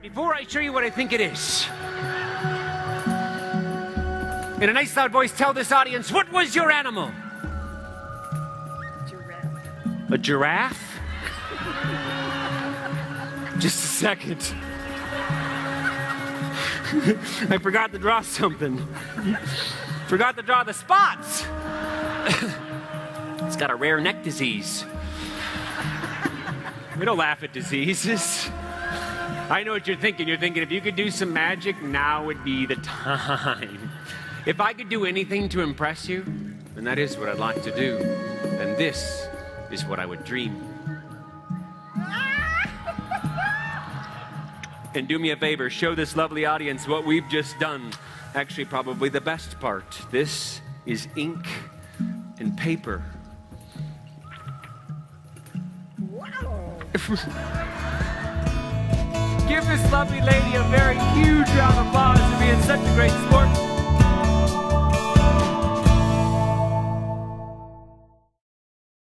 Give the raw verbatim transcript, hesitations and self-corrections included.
before I show you what I think it is, in a nice loud voice, tell this audience, what was your animal? Giraffe. A giraffe? Just a second. I forgot to draw something. Forgot to draw the spots. It's got a rare neck disease. We don't laugh at diseases. I know what you're thinking. You're thinking if you could do some magic, now would be the time. If I could do anything to impress you, then that is what I'd like to do. And this is what I would dream. And do me a favor, show this lovely audience what we've just done. Actually, probably the best part. This is ink and paper. Wow. Give this lovely lady a very huge round of applause for being such a great sport.